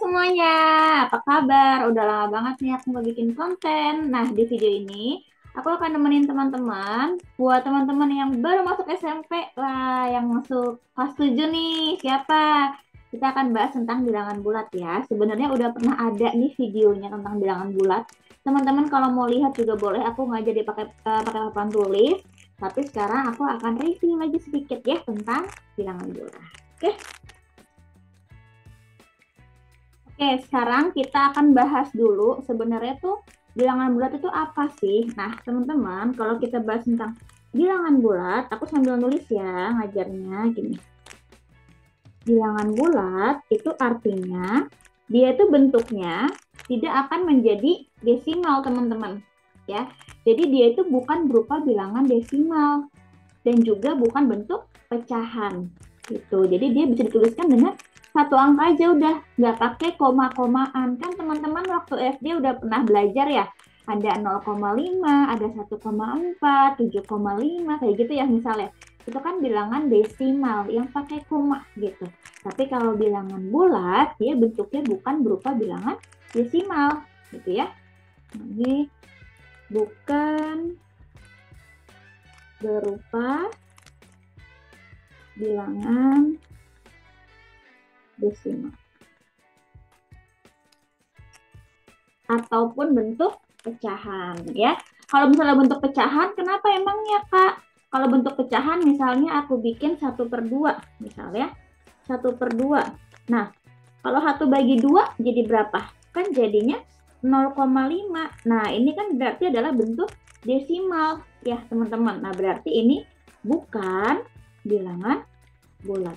Semuanya, apa kabar? Udah lama banget nih aku nggak bikin konten. Nah, di video ini aku akan nemenin teman-teman. Buat teman-teman yang baru masuk SMP lah, yang masuk kelas 7 nih, siapa? Kita akan bahas tentang bilangan bulat ya. Sebenarnya udah pernah ada nih videonya tentang bilangan bulat. Teman-teman kalau mau lihat juga boleh, aku nggak jadi pakai papan tulis. Tapi sekarang aku akan review lagi sedikit ya tentang bilangan bulat. Oke? Oke, sekarang kita akan bahas dulu sebenarnya tuh bilangan bulat itu apa sih? Nah, teman-teman, kalau kita bahas tentang bilangan bulat, aku sambil nulis ya ngajarnya gini. Bilangan bulat itu artinya dia itu bentuknya tidak akan menjadi desimal, teman-teman. Ya. Jadi dia itu bukan berupa bilangan desimal dan juga bukan bentuk pecahan gitu. Jadi dia bisa dituliskan dengan satu angka aja udah, nggak pakai koma-komaan. Kan teman-teman waktu SD udah pernah belajar ya, ada 0,5, ada 1,4, 7,5 kayak gitu ya misalnya. Itu kan bilangan desimal yang pakai koma gitu. Tapi kalau bilangan bulat, dia bentuknya bukan berupa bilangan desimal gitu ya. Ini bukan berupa bilangan desimal ataupun bentuk pecahan ya. Kalau misalnya bentuk pecahan, kenapa emangnya Kak? Kalau bentuk pecahan misalnya aku bikin 1/2 misalnya 1/2. Nah, kalau 1 bagi 2 jadi berapa? Kan jadinya 0,5. Nah, ini kan berarti adalah bentuk desimal ya teman-teman. Nah, berarti ini bukan bilangan bulat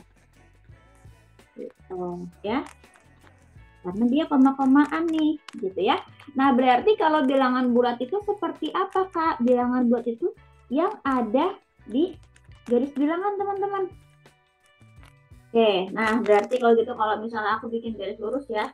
gitu ya, karena dia koma-komaan nih gitu ya. Nah, berarti kalau bilangan bulat itu seperti apa Kak? Bilangan bulat itu yang ada di garis bilangan teman-teman. Oke, nah berarti kalau gitu kalau misalnya aku bikin garis lurus ya.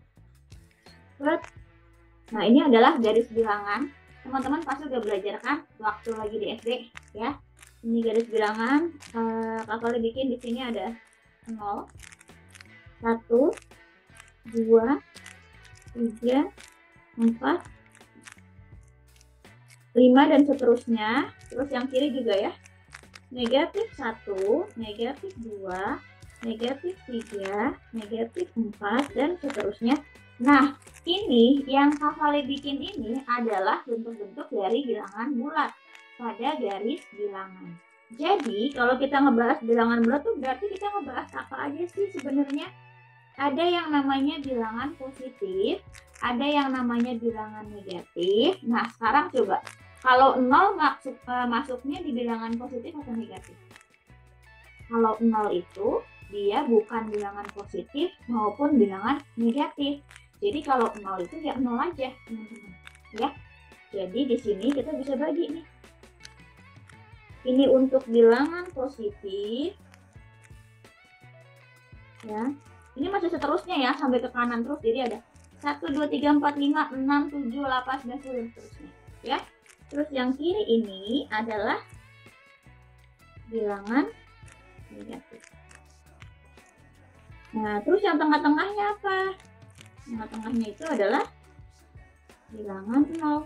Nah, ini adalah garis bilangan. Teman-teman pasti udah belajar kan waktu lagi di SD ya. Ini garis bilangan. Kakak bikin di sini ada 0, 1, 2, 3, 4, 5 dan seterusnya. Terus yang kiri juga ya. -1, -2, -3, -4 dan seterusnya. Nah, ini yang Kak bikin ini adalah bentuk-bentuk dari bilangan bulat pada garis bilangan. Jadi, kalau kita ngebahas bilangan bulat tuh berarti kita ngebahas apa aja sih sebenarnya? Ada yang namanya bilangan positif, ada yang namanya bilangan negatif. Nah, sekarang coba, kalau 0 masuknya di bilangan positif atau negatif? Kalau 0 itu dia bukan bilangan positif maupun bilangan negatif. Jadi kalau 0 itu ya 0 aja, teman-teman. Ya. Jadi di sini kita bisa bagi nih. Ini untuk bilangan positif. Ya. Ini masih seterusnya ya, sampai ke kanan terus. Jadi ada 1, 2, 3, 4, 5, 6, 7, 8, 9, 10 dan seterusnya. Ya. Terus yang kiri ini adalah bilangan negatif. Nah, terus yang tengah-tengahnya apa? Tengah-tengahnya itu adalah bilangan 0.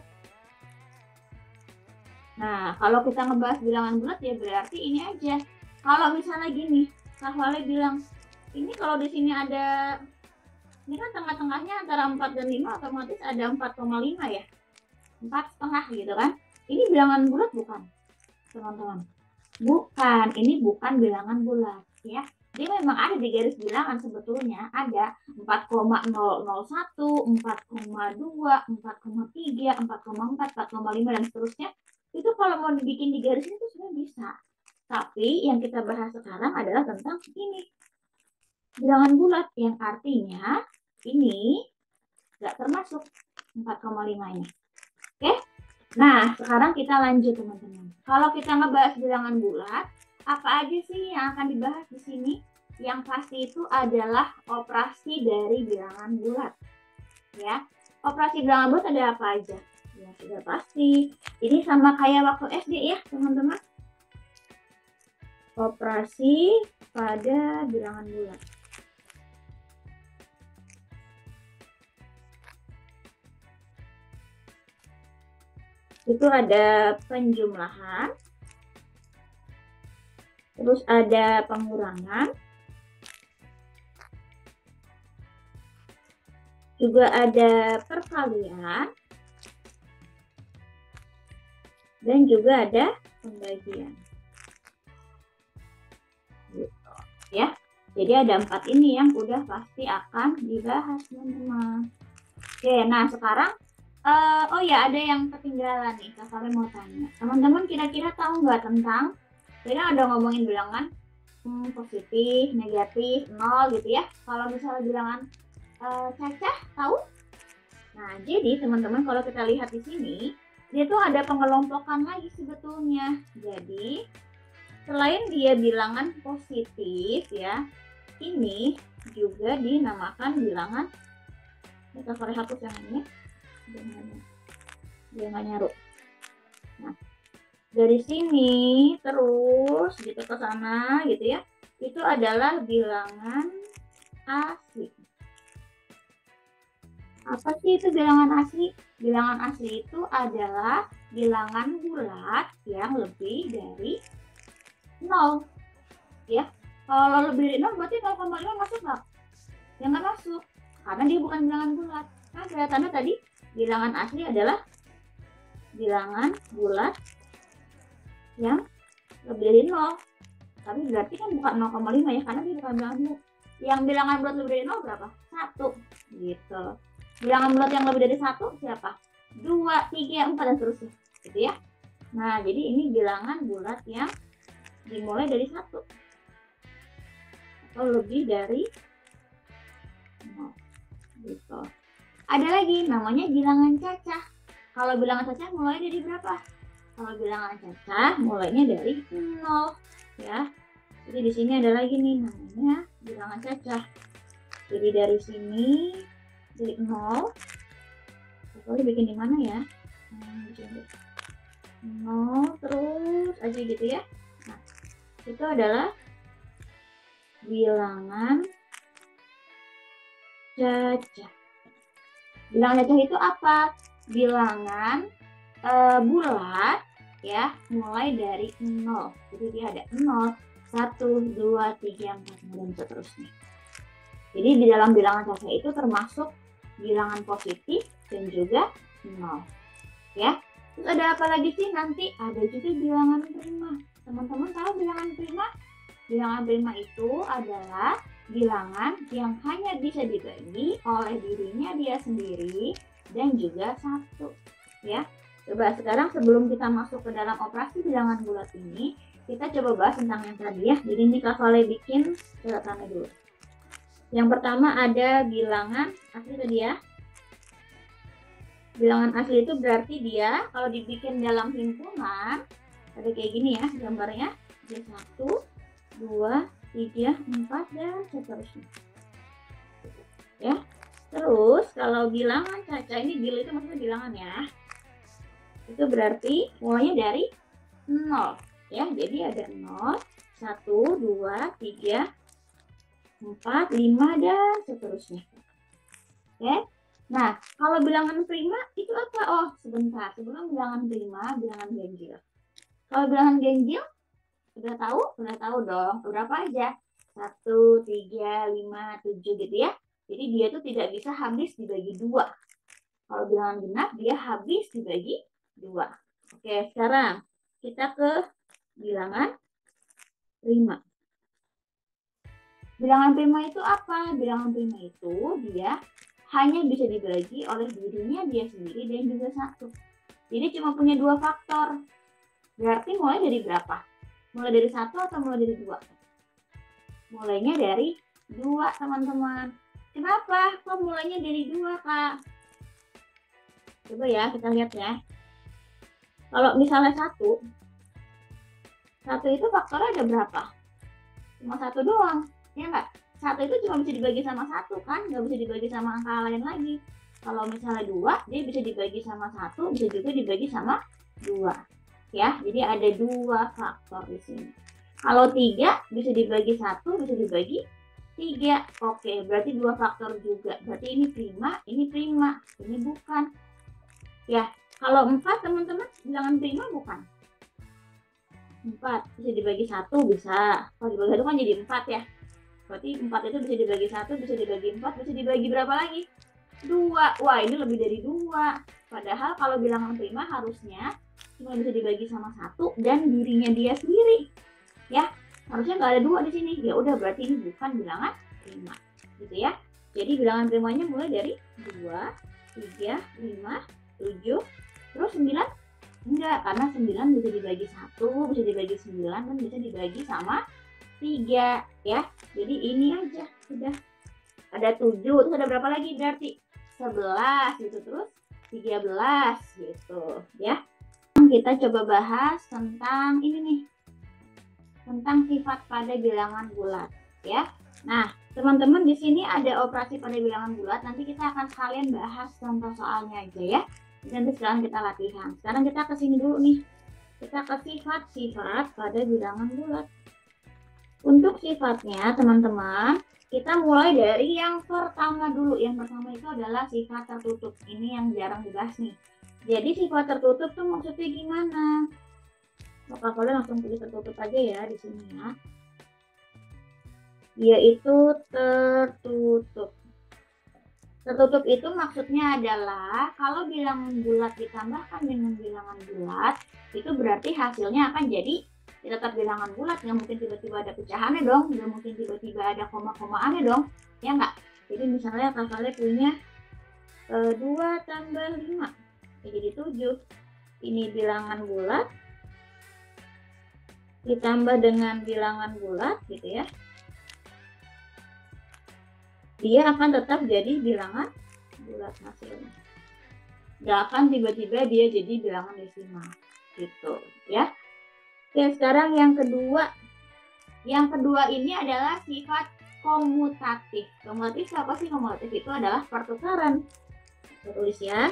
Nah, kalau kita ngebahas bilangan bulat ya berarti ini aja. Kalau misalnya gini, Kak Wale bilang, ini kalau di sini ada, ini kan tengah-tengahnya antara 4 dan 5, otomatis ada 4,5 ya. 4,5 gitu kan. Ini bilangan bulat bukan, teman-teman? Bukan, ini bukan bilangan bulat ya. Dia memang ada di garis bilangan sebetulnya, ada 4,001, 4,2, 4,3, 4,4, 4,5 dan seterusnya. Itu kalau mau dibikin di garis itu sebenarnya bisa. Tapi yang kita bahas sekarang adalah tentang ini. Bilangan bulat yang artinya ini nggak termasuk 4,5-nya. Oke? Nah, sekarang kita lanjut teman-teman. Kalau kita ngebahas bilangan bulat, apa aja sih yang akan dibahas di sini? Yang pasti itu adalah operasi dari bilangan bulat. Ya, operasi bilangan bulat ada apa aja? Ya, sudah pasti. Ini sama kayak waktu SD ya, teman-teman. Operasi pada bilangan bulat. Itu ada penjumlahan, terus ada pengurangan, juga ada perkalian, dan juga ada pembagian. Gitu, ya. Jadi ada 4 ini yang udah pasti akan dibahas, teman-teman. Oke, nah sekarang oh ya, ada yang ketinggalan nih, kakak mau tanya. Teman-teman kira-kira tahu nggak tentang, kira ada ngomongin bilangan positif, negatif, nol gitu ya. Kalau misalnya bilangan cacah, tahu? Nah, jadi teman-teman kalau kita lihat di sini, dia tuh ada pengelompokan lagi sebetulnya. Jadi, selain dia bilangan positif ya, ini juga dinamakan bilangan, kita sorry hapus yang ini, dia nggak nyaru. Nah, dari sini terus gitu ke sana gitu ya, itu adalah bilangan asli. Apa sih itu bilangan asli? Bilangan asli itu adalah bilangan bulat yang lebih dari 0. Ya, kalau lebih dari 0 berarti 0,5 masuk nggak? Ya nggak masuk, karena dia bukan bilangan bulat. Nah, kelihatannya tadi bilangan asli adalah bilangan bulat yang lebih dari 0. Tapi berarti kan bukan 0,5 ya, karena dia bukan bilangan bulat. Yang bilangan bulat lebih dari 0 berapa? 1. Gitu. Bilangan bulat yang lebih dari 1 siapa? 2, 3, 4, dan seterusnya. Gitu ya. Nah, jadi ini bilangan bulat yang dimulai dari 1. Atau lebih dari 0. Gitu. Ada lagi namanya bilangan cacah. Kalau bilangan cacah mulai dari berapa? Kalau bilangan cacah mulainya dari 0. Ya. Jadi di sini ada lagi nih namanya bilangan cacah. Jadi dari sini dari 0, boleh bikin di mana ya? 0 terus aja gitu ya. Nah, itu adalah bilangan cacah. Bilangan cacah itu apa? Bilangan bulat ya, mulai dari 0. Jadi dia ada 0, 1, 2, 3, 4, dan seterusnya. Jadi di dalam bilangan cacah itu termasuk bilangan positif dan juga 0. Ya. Terus ada apa lagi sih? Nanti ada juga bilangan prima. Teman-teman tahu bilangan prima? Bilangan prima itu adalah bilangan yang hanya bisa dibagi oleh dirinya dia sendiri dan juga 1. Ya. Coba sekarang sebelum kita masuk ke dalam operasi bilangan bulat ini, kita coba bahas tentang yang tadi ya. Jadi ini Kak Soleh bikin catatannya dulu. Yang pertama ada bilangan asli tadi ya. Bilangan asli itu berarti dia kalau dibikin dalam himpunan ada kayak gini ya gambarnya. Ada 1, 2, 3, 4, dan seterusnya. Ya. Terus kalau bilangan cacah ini bil itu maksudnya bilangan ya. Itu berarti mulainya dari 0 ya. Jadi ada 0, 1, 2, 3, 4, 5, dan seterusnya. Oke. Nah, kalau bilangan prima itu apa? Oh, sebentar. Sebelum bilangan prima, bilangan ganjil. Kalau bilangan ganjil, udah tahu? Udah tahu dong. Berapa aja? 1, 3, 5, 7 gitu ya. Jadi dia tuh tidak bisa habis dibagi 2. Kalau bilangan genap, dia habis dibagi 2. Oke, sekarang kita ke bilangan prima. Bilangan prima itu apa? Bilangan prima itu dia hanya bisa dibagi oleh dirinya dia sendiri dan juga 1. Jadi cuma punya 2 faktor. Berarti mulai dari berapa? Mulai dari 1 atau mulai dari 2? Mulainya dari 2, teman-teman. Kenapa? Kok mulainya dari 2, Kak? Coba ya, kita lihat ya. Kalau misalnya 1 itu faktornya ada berapa? Cuma 1 doang. Ya enggak? 1 itu cuma bisa dibagi sama 1 kan, nggak bisa dibagi sama angka lain lagi. Kalau misalnya 2, dia bisa dibagi sama 1, bisa juga dibagi sama 2. Ya, jadi ada 2 faktor di sini. Kalau 3 bisa dibagi 1, bisa dibagi 3. Oke, berarti 2 faktor juga. Berarti ini prima, ini bukan. Ya, Kalau 4 teman-teman bilangan prima bukan? 4 bisa dibagi 1 bisa. Kalau dibagi 1 kan jadi 4 ya. Berarti 4 itu bisa dibagi 1, bisa dibagi 4, bisa dibagi berapa lagi? 2. Wah, ini lebih dari 2. Padahal kalau bilangan prima harusnya cuma bisa dibagi sama 1 dan dirinya dia sendiri. Ya, harusnya nggak ada 2 di sini. Ya udah, berarti ini bukan bilangan prima. Gitu ya. Jadi bilangan primanya mulai dari 2, 3, 5, 7, terus 9 enggak, karena 9 bisa dibagi 1, bisa dibagi 9, dan bisa dibagi sama 3 ya. Jadi ini aja sudah. Ada 7, terus ada berapa lagi berarti? 11 gitu, terus 13 gitu ya. Kita coba bahas tentang ini nih, tentang sifat pada bilangan bulat ya. Nah, teman-teman di sini ada operasi pada bilangan bulat. Nanti kita akan sekalian bahas contoh soalnya aja ya. Nanti sekarang kita latihan. Sekarang kita ke sini dulu nih. Kita ke sifat-sifat pada bilangan bulat. Untuk sifatnya, teman-teman, kita mulai dari yang pertama dulu. Yang pertama itu adalah sifat tertutup. Ini yang jarang dibahas nih. Jadi sifat tertutup tuh maksudnya gimana? Maka kalian langsung tulis tertutup aja ya di sini ya. Yaitu tertutup. Tertutup itu maksudnya adalah kalau bilangan bulat ditambahkan dengan bilangan bulat, itu berarti hasilnya akan jadi tetap bilangan bulat. Nggak mungkin tiba-tiba ada pecahannya dong, nggak mungkin tiba-tiba ada koma-komaannya dong, ya nggak? Jadi misalnya kakaknya punya 2 tambah 5, ya jadi 7. Ini bilangan bulat ditambah dengan bilangan bulat gitu ya, dia akan tetap jadi bilangan bulat hasilnya. Nggak akan tiba-tiba dia jadi bilangan desimal gitu ya. Oke, sekarang yang kedua. Yang kedua ini adalah sifat komutatif. Komutatif apa sih? Komutatif itu adalah pertukaran. Kita tulis ya.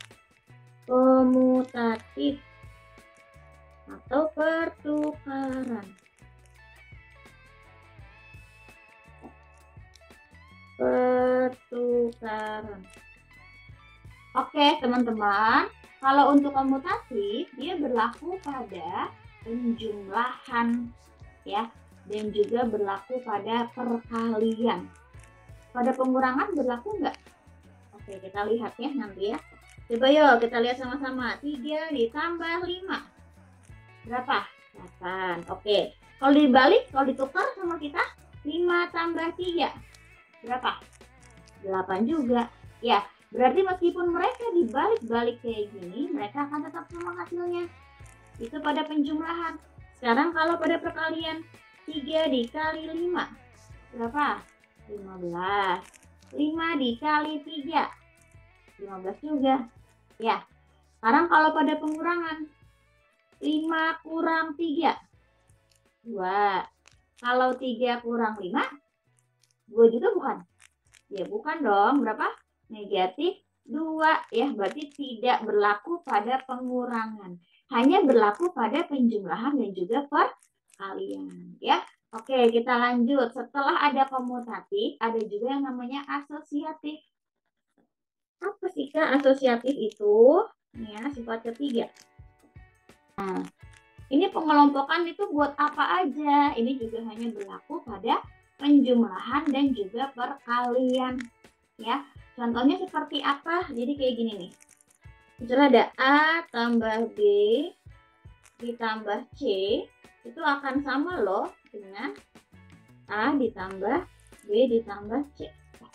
Komutatif atau pertukaran. Pertukaran. Oke, teman-teman. Kalau untuk komutatif, dia berlaku pada penjumlahan ya, dan juga berlaku pada perkalian. Pada pengurangan berlaku nggak? Oke, kita lihat ya nanti ya. Coba yuk kita lihat sama-sama. 3 ditambah 5 berapa? 8. Oke, kalau dibalik, kalau ditukar sama kita, 5 tambah 3 berapa? 8 juga. Ya, berarti meskipun mereka dibalik-balik kayak gini, mereka akan tetap sama hasilnya. Itu pada penjumlahan. Sekarang kalau pada perkalian, 3 dikali 5 berapa? 15. 5 dikali 3 15 juga. Ya. Sekarang kalau pada pengurangan, 5 kurang 3 2. Kalau 3 kurang 5 2 juga bukan? Ya bukan dong. Berapa? Negatif 2 ya, berarti tidak berlaku pada pengurangan. Hanya berlaku pada penjumlahan dan juga perkalian ya. Oke, kita lanjut. Setelah ada komutatif, ada juga yang namanya asosiatif. Apa sih Kak asosiatif itu? Ini ya, sifat ketiga. Nah, ini pengelompokan itu buat apa aja? Ini juga hanya berlaku pada penjumlahan dan juga perkalian ya. Contohnya seperti apa? Jadi kayak gini nih. Misalnya ada A tambah B ditambah C, itu akan sama loh dengan A ditambah B ditambah C.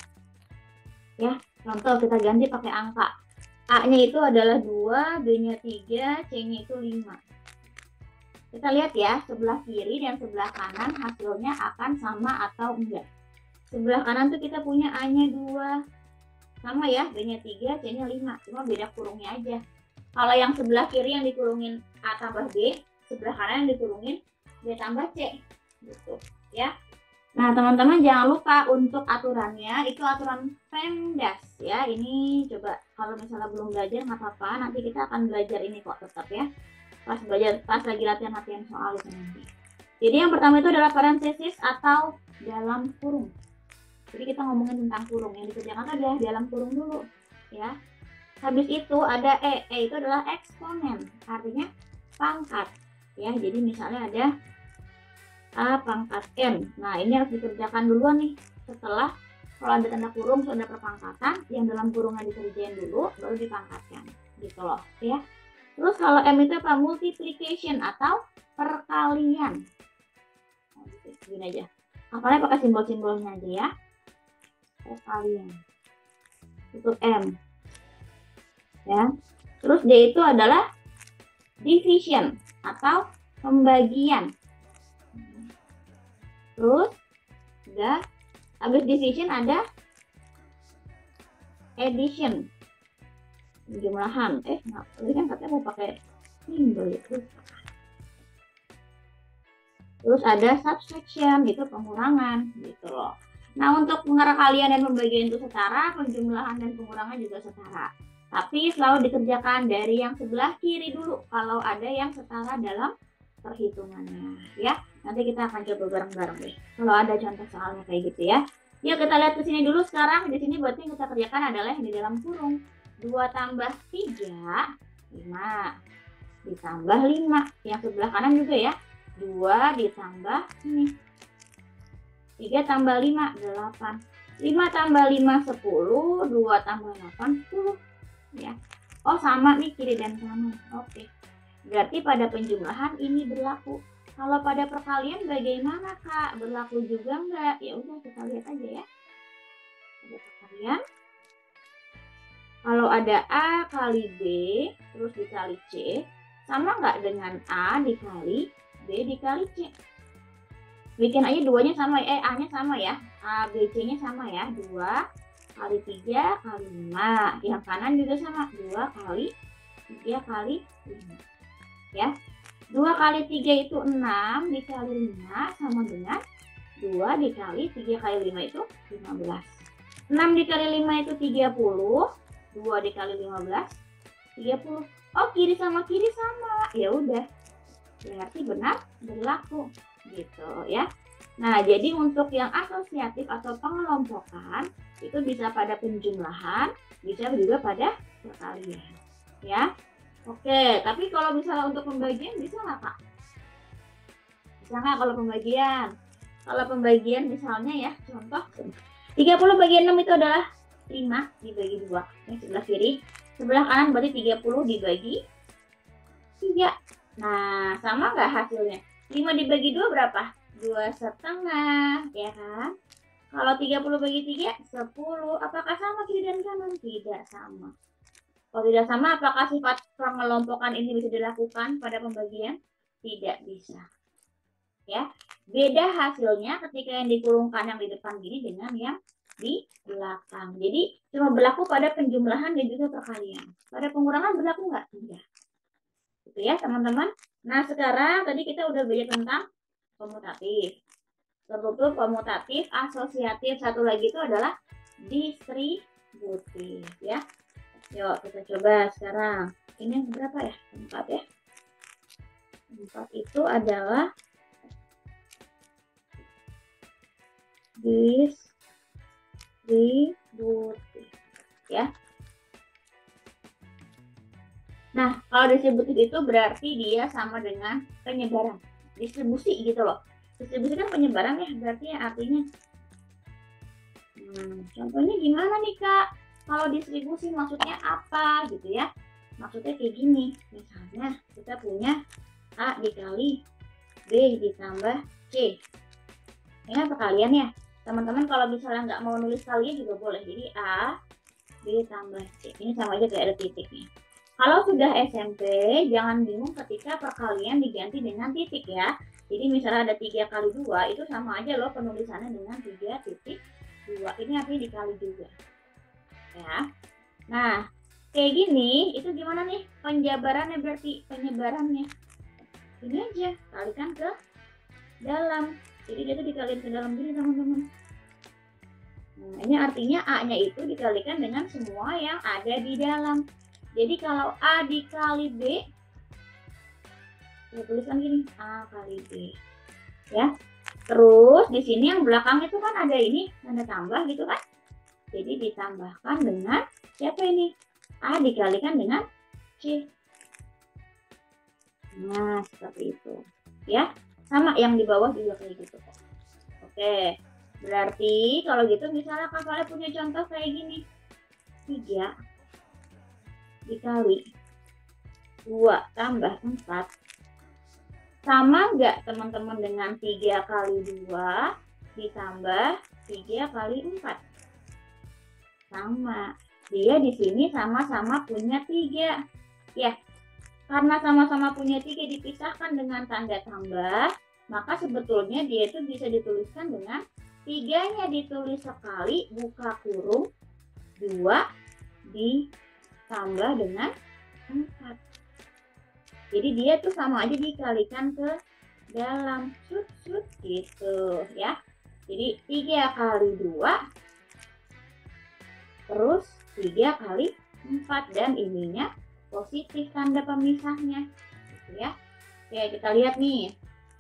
Ya, contoh kita ganti pakai angka. A-nya itu adalah 2, B-nya 3, C-nya itu 5. Kita lihat ya, sebelah kiri dan sebelah kanan hasilnya akan sama atau enggak. Sebelah kanan tuh kita punya A-nya 2. Sama ya, B-nya 3, C-nya 5. Cuma beda kurungnya aja. Kalau yang sebelah kiri yang dikurungin A tambah B, sebelah kanan yang dikurungin B tambah C. Gitu ya. Nah, teman-teman jangan lupa untuk aturannya, itu aturan PEMDAS ya. Ini coba kalau misalnya belum belajar nggak apa-apa, nanti kita akan belajar ini kok tetap ya. Pas lagi latihan soal itu nanti. Jadi yang pertama itu adalah parentesis atau dalam kurung. Jadi kita ngomongin tentang kurung, yang dikerjakan adalah dalam kurung dulu ya. Habis itu ada E. E itu adalah eksponen, artinya pangkat. Ya, jadi misalnya ada A pangkat N. Nah, ini harus dikerjakan duluan nih. Setelah kalau ada tanda kurung, ada perpangkatan, yang dalam kurungnya dikerjain dulu, baru dipangkatkan. Gitu loh, ya. Terus kalau M itu apa? Multiplication atau perkalian. Nah, gini aja. Apalagi pakai simbol-simbolnya aja ya. Perkalian. Itu M. Ya. Terus D itu adalah division atau pembagian. Terus udah habis division ada addition, jumlahan. Ini kan katanya mau pakai simbol itu. Terus ada subtraction, itu pengurangan gitu loh. Nah, untuk perkalian dan pembagian itu setara, penjumlahan dan pengurangan juga setara. Tapi selalu dikerjakan dari yang sebelah kiri dulu kalau ada yang setara dalam perhitungannya ya. Nanti kita akan coba bareng-bareng deh. Kalau ada contoh soalnya kayak gitu ya. Yuk kita lihat ke sini dulu sekarang. Di sini berarti yang kita kerjakan adalah yang di dalam kurung. 2 tambah 3, 5. Ditambah 5. Yang sebelah kanan juga ya. 2 ditambah ini. 3 tambah 5, 8. 5 tambah 5, 10. 2 tambah 8, 10. Ya. Oh sama nih kiri dan kanan. Oke. Berarti pada penjumlahan ini berlaku. Kalau pada perkalian bagaimana Kak? Berlaku juga enggak? Ya udah kita lihat aja ya. Pada perkalian, kalau ada A kali B terus dikali C, sama nggak dengan A dikali B dikali C? Bikin aja duanya sama, A-nya sama ya. A, B, C-nya sama ya. 2 kali 3 kali 5. Yang kanan juga sama. 2 kali 3 kali 5. Ya. 2 kali 3 itu 6 dikali 5 sama dengan 2 dikali 3 kali 5 itu 15. 6 dikali 5 itu 30. 2 dikali 15 30. Oh, kiri sama kiri sama. Ya udah. Berarti benar berlaku gitu ya. Nah, jadi untuk yang asosiatif atau pengelompokan itu bisa pada penjumlahan, bisa juga pada perkalian ya. Oke, tapi kalau misalnya untuk pembagian bisa nggak Kak? Bisa nggak kalau pembagian? Kalau pembagian misalnya ya, contoh 30 bagi 6 itu adalah 5 dibagi 2. Yang sebelah kiri, sebelah kanan berarti 30 dibagi 3. Nah, sama nggak hasilnya? 5 dibagi 2 berapa? 2,5, ya kan? Kalau 30 bagi 3, 10. Apakah sama kiri dan kanan? Tidak sama. Kalau tidak sama, apakah sifat pengelompokan ini bisa dilakukan pada pembagian? Tidak bisa. Ya, beda hasilnya ketika yang dikurungkan yang di depan gini dengan yang di belakang. Jadi cuma berlaku pada penjumlahan dan juga perkalian. Pada pengurangan berlaku nggak? Tidak. Gitu ya teman-teman. Nah sekarang tadi kita udah belajar tentang komutatif, struktur komutatif, asosiatif. Satu lagi itu adalah distributif ya. Yuk kita coba sekarang. Ini yang berapa ya? 4 ya. 4 itu adalah distributif ya. Nah, kalau distributif itu berarti dia sama dengan penyebaran. Distribusi gitu loh. Distribusi kan penyebaran ya, berarti ya artinya. Contohnya gimana nih Kak? Kalau distribusi maksudnya apa gitu ya? Maksudnya kayak gini. Misalnya kita punya A dikali B ditambah C. Ini kan perkalian ya. Teman-teman kalau misalnya nggak mau nulis kalian juga boleh. Jadi A B tambah C. Ini sama aja kayak ada titiknya. Kalau sudah SMP, jangan bingung ketika perkalian diganti dengan titik ya. Jadi misalnya ada 3 kali 2, itu sama aja loh penulisannya dengan 3,2. Ini artinya dikali juga. Ya. Nah, kayak gini, itu gimana nih penjabarannya berarti penyebarannya? Ini aja, kalikan ke dalam. Jadi dia tuh dikalikan ke dalam gini teman-teman. Nah, ini artinya A-nya itu dikalikan dengan semua yang ada di dalam. Jadi kalau A dikali B, saya tuliskan gini, A kali B. Ya. Terus di sini yang belakang itu kan ada ini, tanda tambah gitu kan. Jadi ditambahkan dengan siapa ini? A dikalikan dengan C. Nah, seperti itu. Ya, sama yang di bawah juga kayak gitu kok. Oke, berarti kalau gitu misalnya kakaknya punya contoh kayak gini. 3 dikali 2 tambah 4. Sama nggak teman-teman dengan 3 kali 2 ditambah 3 kali 4? Sama. Dia di sini sama-sama punya 3. Ya, karena sama-sama punya 3 dipisahkan dengan tanda tambah, maka sebetulnya dia itu bisa dituliskan dengan 3-nya ditulis sekali, buka kurung, 2 ditambah dengan 4. Jadi dia tuh sama aja dikalikan ke dalam, gitu ya. Jadi 3 kali 2 terus 3 kali 4, dan ininya positif tanda pemisahnya gitu ya. Oke, kita lihat nih.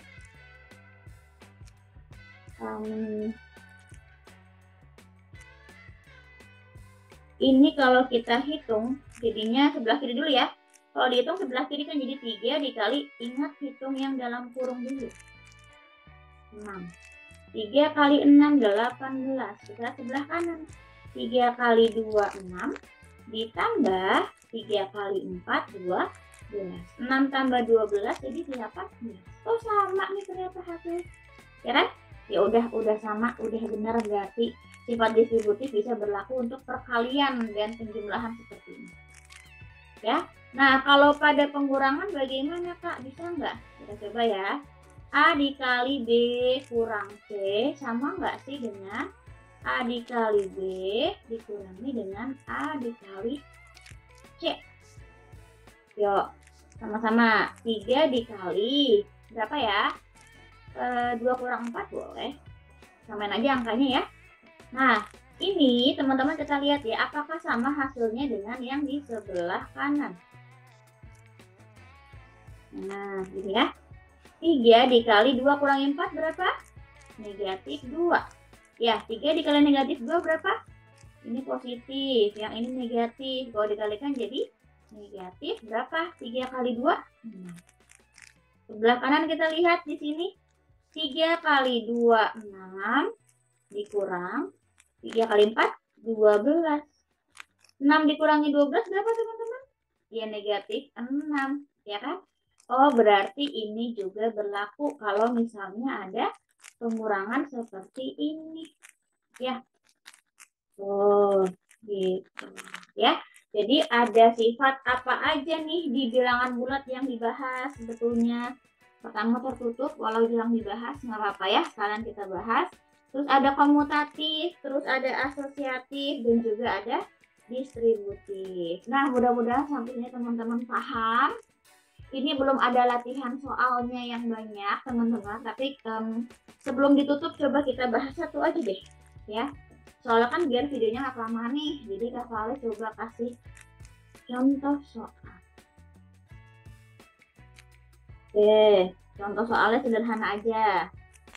Ini kalau kita hitung jadinya sebelah kiri dulu ya. Kalau dihitung sebelah kiri kan jadi 3 dikali, ingat hitung yang dalam kurung dulu, 6. 3 kali 6 18. Kita sebelah kanan, 3 kali 2 6 ditambah 3 kali 4 12. 6 tambah 12 jadi 18. Oh sama nih ternyata hasil. Ya kan? Ya udah sama, udah benar, berarti sifat distributif bisa berlaku untuk perkalian dan penjumlahan seperti ini. Ya. Nah, kalau pada pengurangan bagaimana, Kak? Bisa nggak? Kita coba ya. A dikali B kurang C sama nggak sih dengan A dikali B dikurangi dengan A dikali C? Yuk, sama-sama. 3 dikali berapa ya? 2 kurang 4 boleh. Samain aja angkanya ya. Nah, ini teman-teman kita lihat ya, apakah sama hasilnya dengan yang di sebelah kanan. Nah, ini ya. 3 dikali 2 kurangi 4 berapa? Negatif 2. Ya, 3 dikali negatif 2 berapa? Ini positif, yang ini negatif. Kalau dikalikan jadi negatif berapa? 3 kali 2? Sebelah kanan kita lihat di sini. 3 kali 2, 6. Dikurang 3 kali 4, 12. 6 dikurangi 12 berapa teman-teman? Ya negatif 6, ya kan? Oh, berarti ini juga berlaku kalau misalnya ada pengurangan seperti ini. Ya. Oh, gitu. Ya. Jadi ada sifat apa aja nih di bilangan bulat yang dibahas sebetulnya. Pertama tertutup, walau jarang dibahas, nggak apa-apa ya, sekalian kita bahas. Terus ada komutatif, terus ada asosiatif, dan juga ada distributif. Nah, mudah-mudahan sampai ini teman-teman paham. Ini belum ada latihan soalnya yang banyak, teman-teman. Tapi sebelum ditutup, coba kita bahas satu aja deh, ya. Soalnya kan biar videonya nggak kelamaan nih. Jadi Kak Vale coba kasih contoh soal. Oke, contoh soalnya sederhana aja.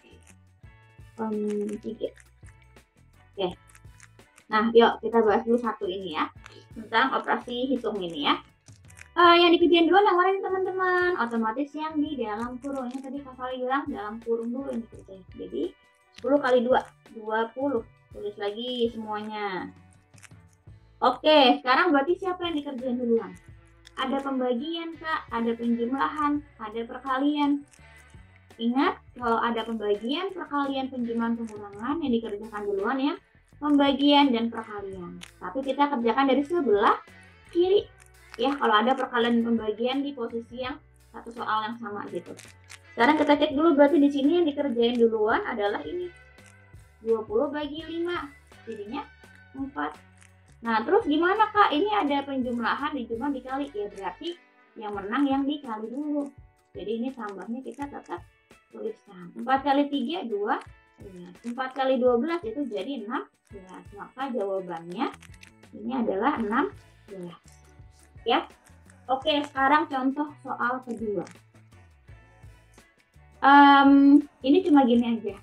3. Oke. Nah, yuk kita bahas dulu satu ini ya. Tentang operasi hitung ini ya. Yang dikerjain dulu yang mana nih teman-teman? Otomatis yang di dalam kurung. Ini tadi Kak Vale bilang dalam kurung dulu ini kerjain. Jadi 10 kali 2, 20. Tulis lagi semuanya. Oke, sekarang berarti siapa yang dikerjain duluan? Ada pembagian, Kak, ada penjumlahan, ada perkalian. Ingat, kalau ada pembagian, perkalian, penjumlahan, pengurangan yang dikerjakan duluan ya, pembagian dan perkalian. Tapi kita kerjakan dari sebelah kiri. Ya, kalau ada perkalian dan pembagian di posisi yang satu soal yang sama gitu. Sekarang kita cek dulu, berarti di sini yang dikerjain duluan adalah ini. 20 bagi 5, jadinya 4. Nah, terus gimana Kak? Ini ada penjumlahan, dijumlah dikali. Ya berarti yang menang yang dikali dulu. Jadi ini tambahnya kita tetap tuliskan. 4 kali 3, 2. 4 kali 12 itu jadi 16. Maka jawabannya ini adalah 16. Ya. Oke, sekarang contoh soal kedua. Ini cuma gini aja.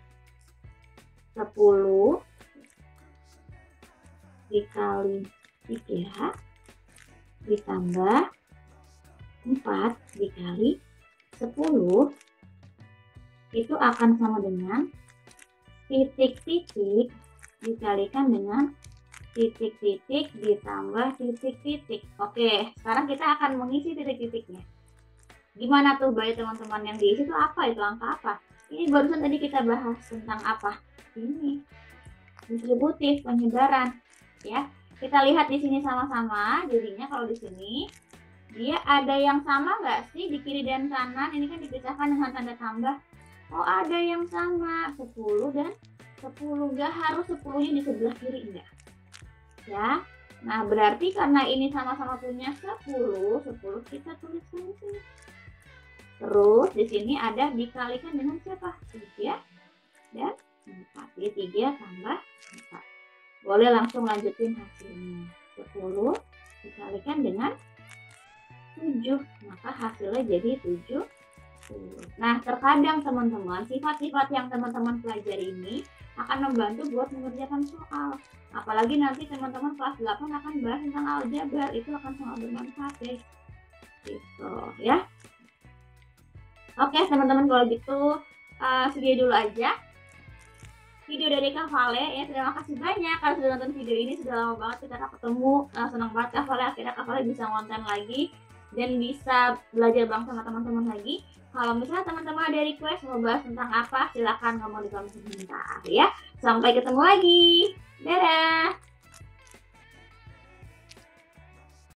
10 dikali 3 ditambah 4 dikali 10 itu akan sama dengan titik-titik dikalikan dengan titik-titik ditambah titik-titik. Oke, sekarang kita akan mengisi titik-titiknya. Gimana tuh baik teman-teman, yang diisi itu apa, itu angka apa? Ini barusan tadi kita bahas tentang apa? Ini distributif penyebaran ya. Kita lihat di sini sama-sama. Jadinya kalau di sini dia ada yang sama nggak sih di kiri dan kanan? Ini kan dipisahkan dengan tanda tambah. Oh, ada yang sama, 10 dan 10. Nggak harus 10-nya di sebelah kiri, enggak ya. Nah, berarti karena ini sama-sama punya 10 kita tuliskan di sini. Terus di sini ada dikalikan dengan siapa? 3 dan 4. Jadi 3 tambah 4. Boleh langsung lanjutin hasilnya. 10 dikalikan dengan 7. Maka hasilnya jadi 70. Nah, terkadang teman-teman, sifat-sifat yang teman-teman pelajari ini akan membantu buat mengerjakan soal. Apalagi nanti teman-teman kelas 8 akan bahas tentang aljabar. Itu akan sangat bermanfaat, guys. Gitu ya. Oke, teman-teman, kalau gitu segitu dulu aja video dari Kak Vale ya. Terima kasih banyak kalau sudah nonton video ini. Sudah lama banget kita ketemu. Senang banget Kak Vale, akhirnya Kak Vale bisa ngonten lagi dan bisa belajar bareng sama teman-teman lagi. Kalau misalnya teman-teman ada request mau bahas tentang apa, silahkan ngomong di kolom komentar ya. Sampai ketemu lagi. Dadah.